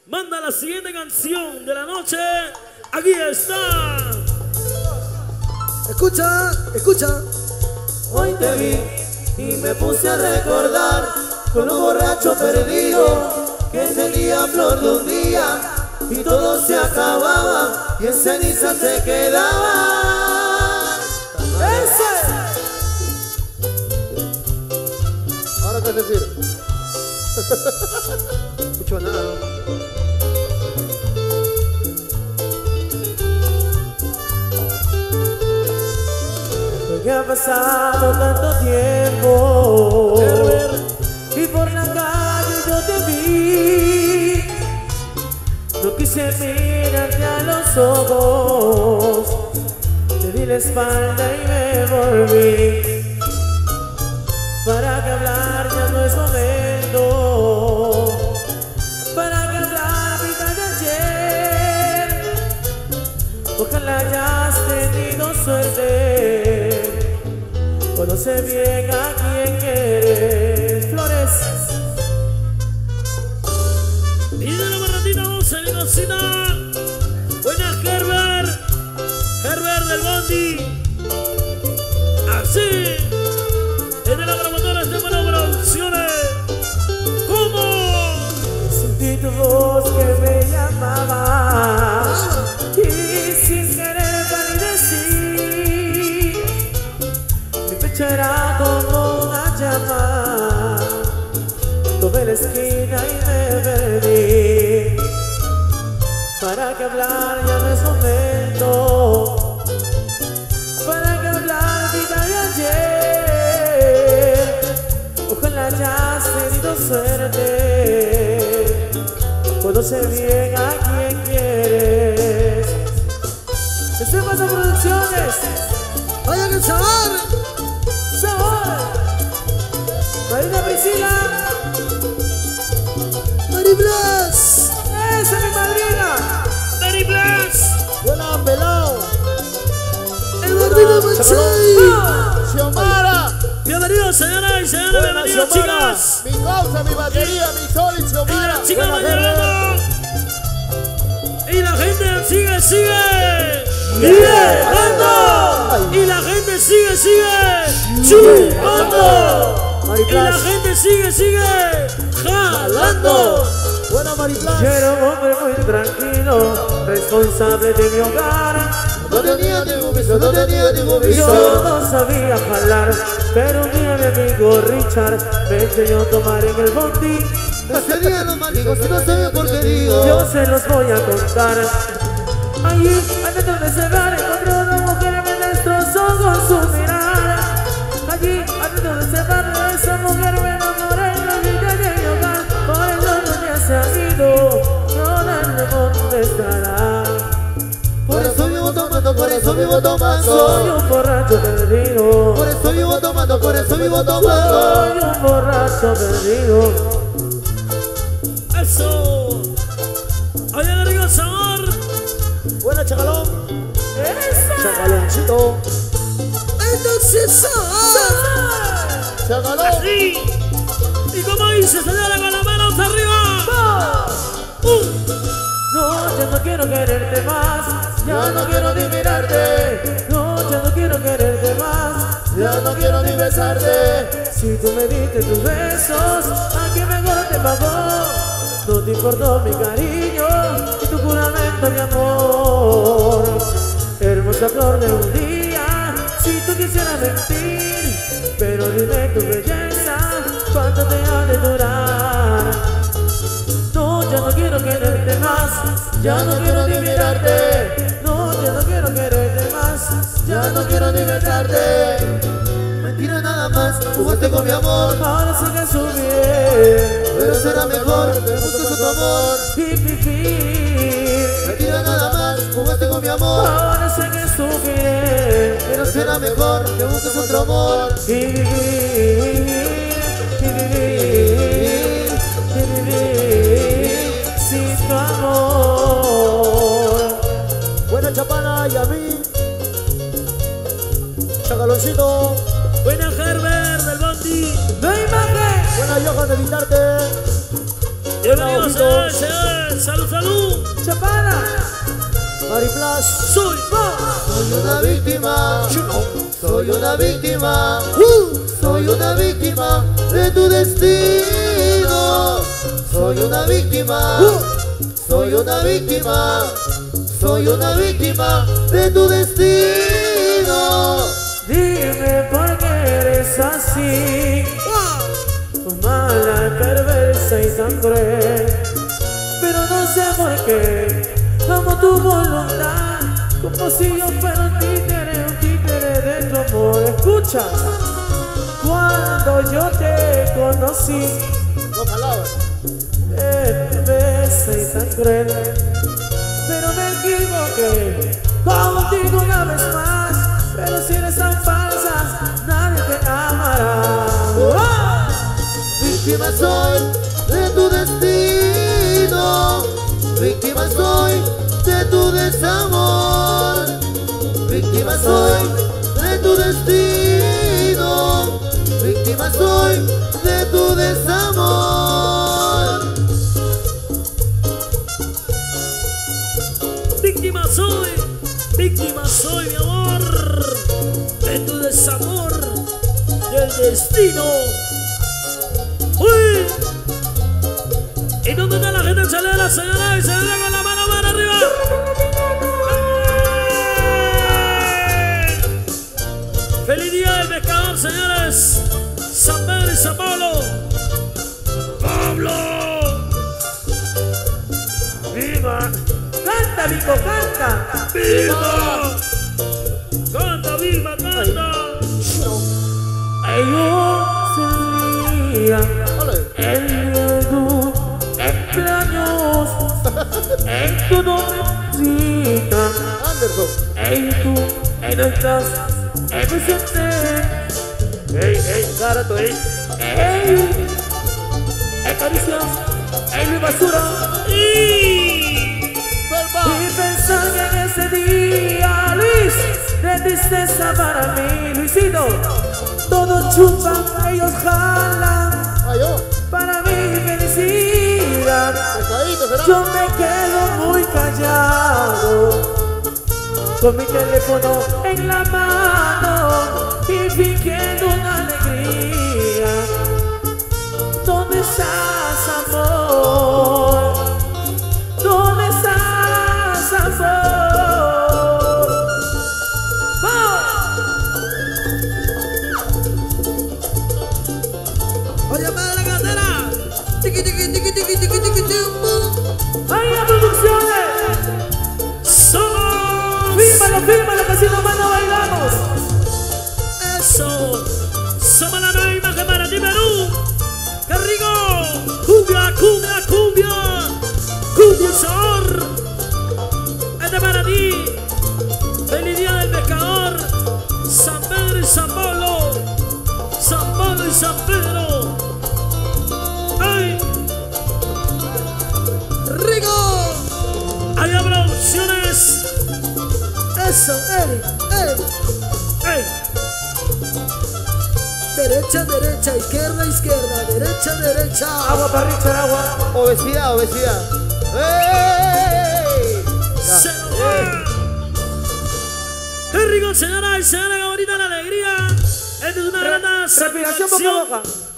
manda la siguiente canción de la noche. Aquí está. Escucha, escucha. Hoy te vi y me puse a recordar con un borracho perdido que tenía flor de un día y todo se acababa y en ceniza se quedaba. ¡Ese! Ahora qué decir. Mucho nada. Porque ha pasado tanto tiempo y por la calle yo te vi. No quise mirarte a los ojos, te di la espalda y me volví. Para que hablar ya no es momento, para que hablar vida de ayer. Ojalá hayas tenido suerte, conoce bien a quien quieres. Flores. Y de la barrandita 12 de cocina. Buena Herbert del Bondi. Así. Es de la promotora de Buenas Producciones. ¿Cómo? Sentí tu voz que me llamaba y sin querer palidecí. Mi pecho era como una llama. Tomé la esquina y me perdí. Para que hablar ya no es momento, para que hablar vida de ayer. Ojalá hayas tenido suerte, conoce bien a quien quieres. Estoy más producciones. ¡Vayan el sabor! ¡Sabor! Marina Priscila. ¡Mari Blas! ¡Esa es mi madrina! Mary Blas. ¡Buena pelao! ¡El Martino Manchay! ¡Xiomara! Bienvenidos, señoras y señores. Bienvenidos, chicas. Mi causa, mi batería, mi sol y Y Xiomara. las chicas van llegando. Y la gente sigue llegando. Y la gente sigue chupando. Y la gente sigue jalando. Buena Mariplas. Yo era un hombre muy tranquilo, responsable de mi hogar. No tenía ningún vicio, no tenía ningún vicio. Yo no sabía jalar, pero un día mi amigo Richard me enseñó a tomar en el bondi. Ese día los maldigo, si no sabía por qué digo. Yo se los voy a contar. Allí, adentro de ese bar, encontré una mujer que me destrozó con su mirada. Allí, adentro de ese bar, esa mujer me enamoré y no olvidé de mi hogar. Por eso no ya se ha ido, no sé dónde estará. Por eso vivo tomando, por eso vivo tomando. Soy un borracho perdido. Por eso vivo tomando, por eso vivo tomando. Soy un borracho perdido. Eso. Oye, arriba el sabor. Buena Chacalón. ¡Esa! Chacaloncito. Entonces Chacalón. Así. Y como dice, señora, con las manos arriba. No, ya no quiero quererte más. Ya no quiero ni mirarte. No, ya no quiero quererte más. Ya no quiero ni besarte. Si tú me diste tus besos, ¿a quién mejor te pagó? No te importó mi cariño y tu juramento de amor. Hermosa flor de un día, si tú quisieras mentir, pero dime tu belleza, ¿cuánto te ha de durar? No, ya no quiero quererte más. Ya no quiero ni mirarte. No, ya no quiero quererte más. Ya no quiero ni besarte. Mentira nada más, jugaste con mi amor. Ahora sé que su bien, Pero será mejor que busques otro amor. Mentira nada más, jugaste con mi amor. Ahora sé que su bien, Pero será mejor que busques otro amor. y vivir sin tu amor. Buena Chapana y a mí. Chacaloncito. Buena Herbert del Bondi. No hay imagen. Buena Johan de Vitarte. Y Bienvenidos, señores. Salud, salud. Chapala. Mariplas. Soy una víctima. Soy una víctima. Soy una víctima de tu destino. Soy una víctima. Soy una víctima. Soy una víctima de tu destino. Dime por qué eres así, mala, perversa y tan cruel. Pero no sé por qué amo tu voluntad, como si yo fuera un títere de tu amor. Escucha, cuando yo te conocí, No palabras. perversa y tan cruel, pero me equivoqué contigo una vez más. Pero si eres tan falsa, nadie te amará. Víctima soy de tu destino. Víctima soy de tu desamor. Víctima soy de tu destino. Víctima soy de tu desamor. víctima soy, mi amor, de tu desamor, del destino. ¡Uy! ¿Y dónde está la gente? Se le da la señora y se le da con la mano arriba. ¡Eh! ¡Feliz día del pescador, señores! San Pedro y San Pablo. ¡Pablo! ¡Viva! Canta, Vico, canta. ¡Vilma! ¡Canta, Vilma, canta! Ellos serían el día de tu cumpleaños, en tu nombrecita. Anderson. Ey, tú, no estás presente. Ey, Garato, ey, caricias, mi basura. ¡Y! Y pensar que en ese día, Luis, de tristeza para mí, Luisito, todos chupan, ellos jalan, para mi felicidad. Yo me quedo muy callado, con mi teléfono en la mano y fingiendo una alegría. ¿Dónde estás, amor? ¿Dónde estás, amor? ¡Oye, para la cantera! ¡Tiqui, tiqui, tiqui, tiqui, tiqui, tiqui, tiqui! ¡Vaya producciones! ¡Somos! Fírmalo, que si no más no bailamos. ¡Eso! ¡Somos la nueva imagen para ti, Perú! ¡Qué rico! ¡Cumbia, cumbia, cumbia! ¡Cumbia, sabor! ¡Este para ti! ¡Feliz día del pescador! ¡San Pedro y San Pablo! ¡San Pablo y San Pedro! ¡Ay! ¡Rico! ¡Hay producciones! ¡Eso! ¡Ey! ¡Ey! ¡Ey! Derecha, derecha, izquierda, izquierda, derecha, derecha. Agua para Richard, agua. Obesidad, obesidad. ¡Ey! Se lo va. ¡Qué rico, señora y señora! ¡Qué bonita la alegría! Esta es una gran Respiración boca a boca.